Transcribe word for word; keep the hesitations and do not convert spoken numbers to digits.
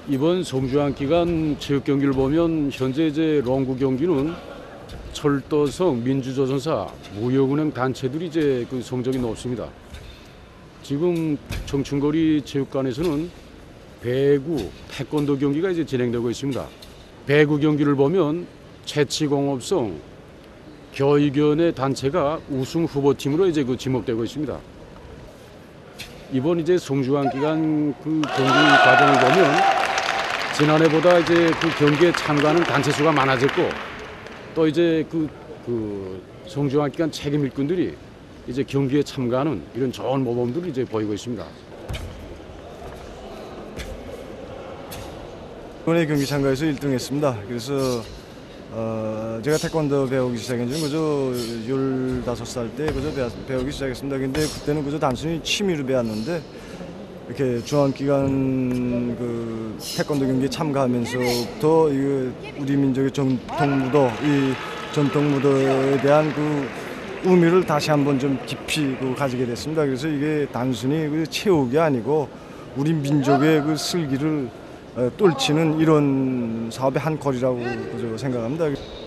이번 송주환기간 체육 경기를 보면 현재 이제 롱구 경기는 철도성, 민주조선사, 무역은행 단체들이 이제 그 성적이 높습니다. 지금 청춘거리 체육관에서는 배구, 태권도 경기가 이제 진행되고 있습니다. 배구 경기를 보면 채취공업성, 교의견의 단체가 우승 후보팀으로 이제 그 지목되고 있습니다. 이번 이제 송주환기간 그 경기 과정을 보면 지난해보다 이제 그 경기에 참가하는 단체 수가 많아졌고 또 이제 그, 그 송주환기간 책임 일꾼들이 이제 경기에 참가하는 이런 좋은 모범들을 이제 보이고 있습니다. 이번에 경기 참가해서 일 등 했습니다. 그래서 어, 제가 태권도 배우기 시작한 지는 그저 열다섯 살 때 그저 배우기 시작했습니다. 근데 그때는 그저 단순히 취미로 배웠는데 이렇게 중앙기관 그 태권도 경기에 참가하면서부터 이 우리 민족의 전통 무도, 이 전통 무도에 대한 그 의미를 다시 한번 좀 깊이 그 가지게 됐습니다. 그래서 이게 단순히 그 체육이 아니고 우리 민족의 그 슬기를 똘치는 이런 사업의 한 꼴이라고 생각합니다.